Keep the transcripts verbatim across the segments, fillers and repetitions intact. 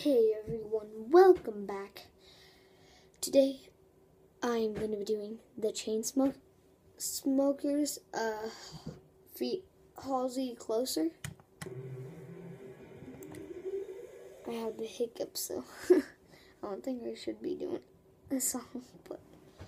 Hey everyone, welcome back. Today I'm going to be doing the chainsmokers uh, feet Halsey-closer. I have the hiccups, so I don't think I should be doing a song, but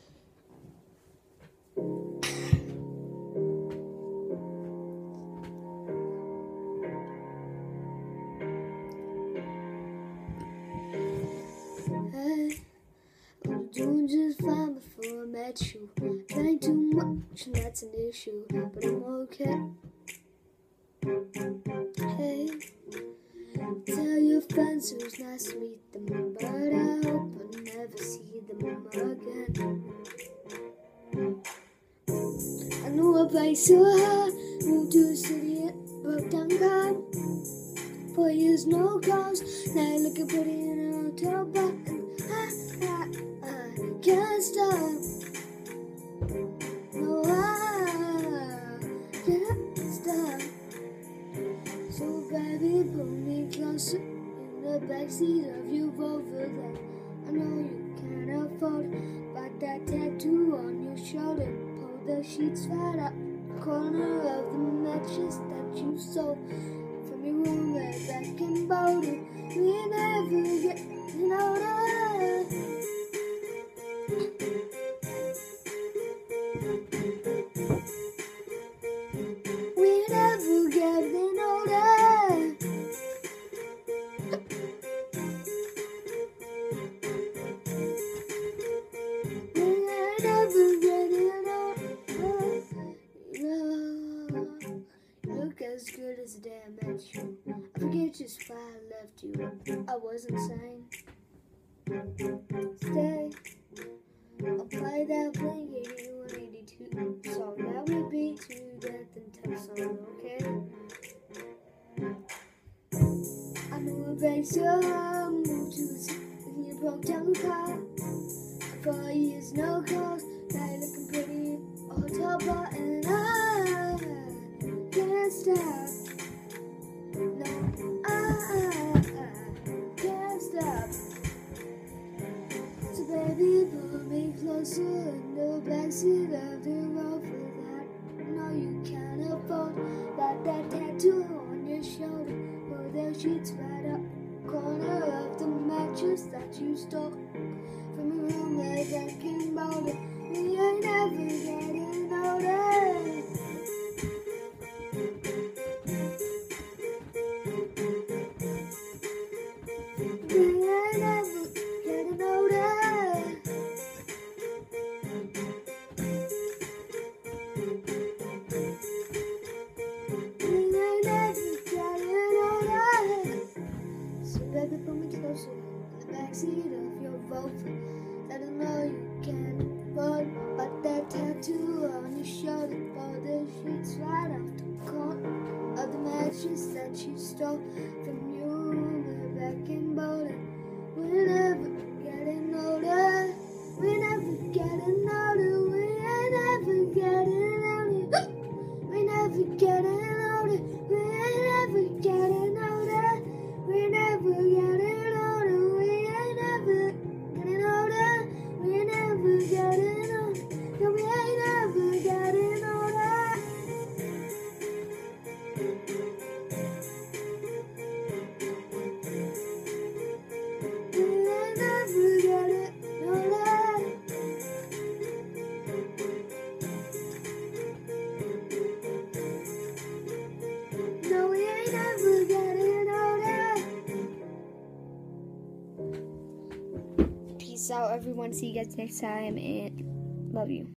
I was doing just fine before I met you. Drank too much and that's an issue, but I'm okay. Hey, tell your friends it was nice to meet them, but I hope I never see them again. I knew a place so hard, moved to a city and broke down car. Four years no calls, now you're looking pretty in a hotel bar. I, I, I can't stop. No, I can't stop. So baby, pull me closer in the backseat of your Rover that I know you can't afford. But that tattoo on your shoulder, pull the sheets right up the corner of the mattress that you stole from your roommate back in Boulder. We never get older. We never getting older. We ain't never getting older. You look as good as the day I met you. I forget just why I left you. I wasn't saying stay. I'll play that Blink eighty-one eighty-two song that we beat to death in Tucson, okay? I know a place so hard, moved to the city, and you broke down the car. Four years, no calls, now you're looking pretty in a hotel bar, and I can't stop. No, I, I can't stop. So baby, pull me closer in the backseat of the Rover that no you can't afford. Got that tattoo on your shoulder, pull the sheets right up the corner of the mattress that you stole from your roommate back in Boulder. We ain't never getting older. We ain't never getting older. We ain't never getting older. So baby, pull me closer in the backseat of your Rover that I know you can't afford. But that tattoo on your shoulder, pull the sheets right off the corner of the mattress that you stole from your room back in Boulder. We're never getting older. We're never getting older. We ain't never getting older. We never getting older. We ain't never getting older. We never getting older. We ain't never getting older. We never getting older. No, we ain't never getting older. We ain't never getting older. No, we ain't never getting older. Peace out, everyone. See you guys next time, and love you.